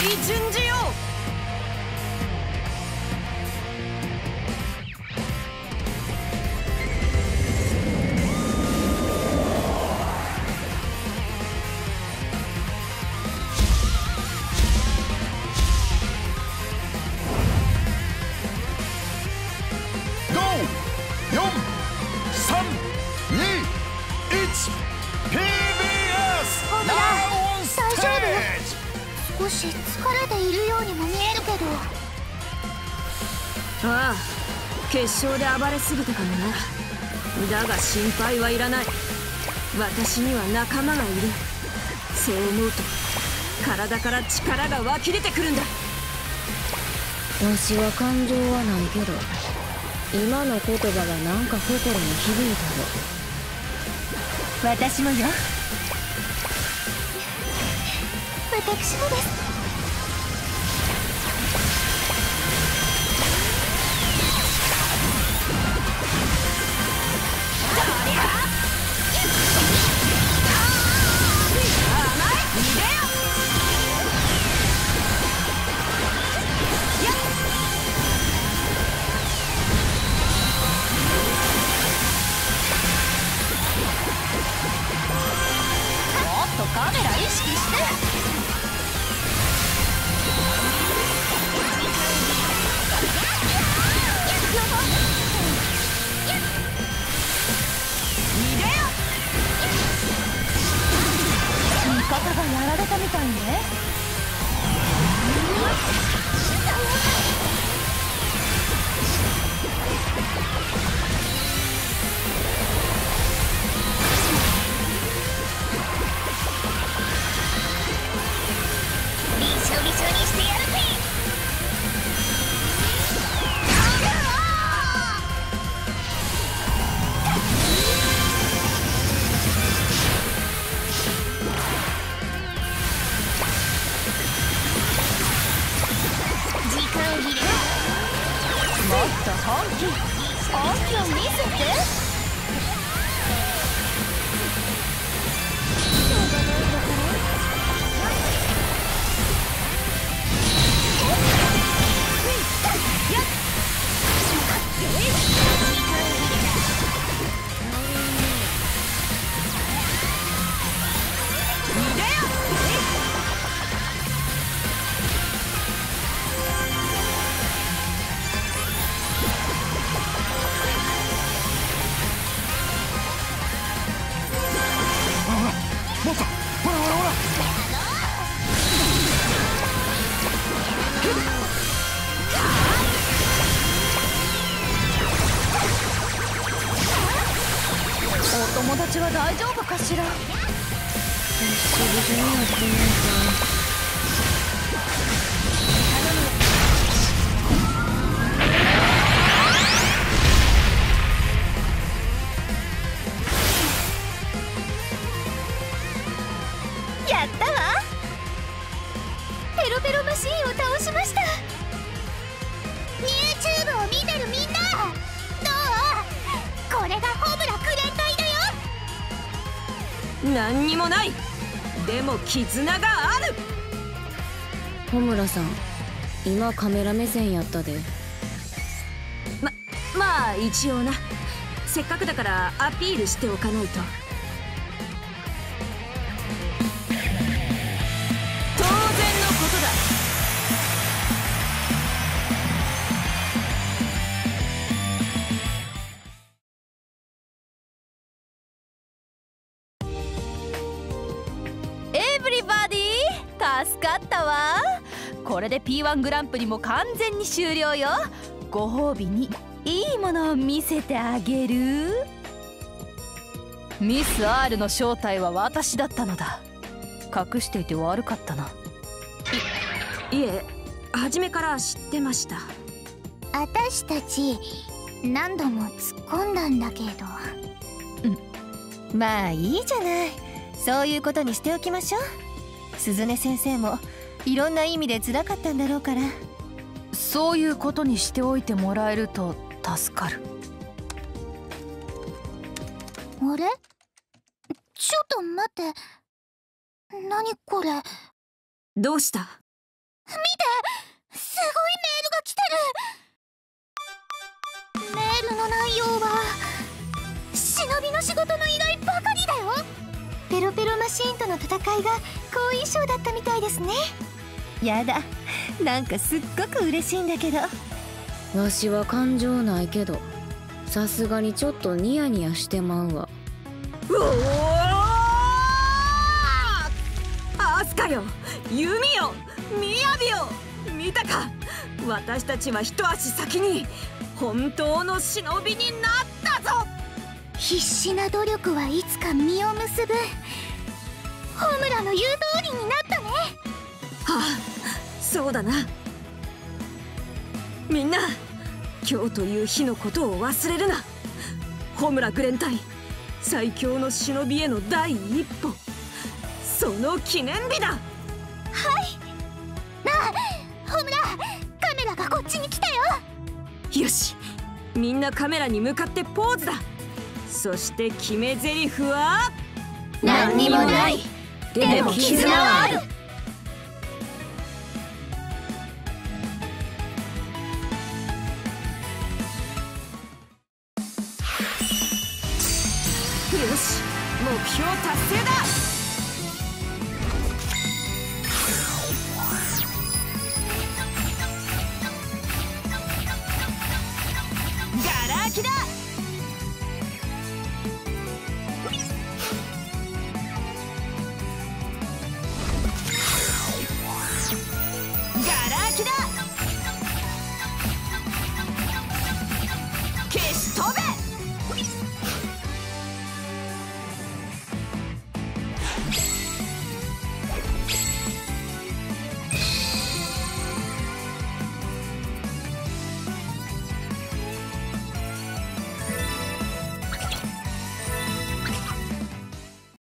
順次よ。 少し疲れているようにも見えるけど。 ああ、決勝で暴れすぎたかもな。だが心配はいらない。私には仲間がいる。そう思うと体から力が湧き出てくるんだ。 わしは感情はないけど、今の言葉がなんか心に響いたぞ。 私もよ。私もです。カメラ意識して。味方がやられたみたいね。びしょびしょにしてやるぜ。時間切れ。もっと本気を見せて。お友達は大丈夫かしら。 びしょびしょになってないか。 やったわ。ペロペロマシーンを倒しました。 YouTube を見てるみんな、どう？これがホムラクレン隊だよ。 何にもない。でも絆がある。 穂村さん、今カメラ目線やったで。 まあ一応な。せっかくだからアピールしておかないと。当然のことだ。 エブリバディ助かったわ。これで P1 グランプリも完全に終了よ。ご褒美にいいものを見せてあげる。ミス R の正体は私だったのだ。隠していて悪かったな。 いえ、初めから知ってました。 私たち何度も突っ込んだんだけど。まあいいじゃない。そういうことにしておきましょう。鈴音先生もいろんな意味で辛かったんだろうから。そういうことにしておいてもらえると助かる。あれ？ちょっと待って。何これ。 どうした？ すごいメールが来てる。メールの内容は忍びの仕事の依頼ばかりだよ。ペロペロマシーンとの戦いが好印象だったみたいですね。 やだ、なんかすっごく嬉しいんだけど。 わしは感情ないけど、さすがにちょっとニヤニヤしてまうわ。 うおー、アスカよ、ユミよ、ミヤビよ、見たか。私たちは一足先に本当の忍びになったぞ。 必死な努力はいつか実を結ぶ。ホムラの言う通りになったね。 はあ、そうだな。みんな、今日という日のことを忘れるな。ホムラグレン隊最強の忍びへの第一歩、その記念日だ。 はい。なあ、ホムラ、カメラがこっちに来たよ。 よし、みんなカメラに向かってポーズだ。そして決め台詞は何にもない、でも絆はある。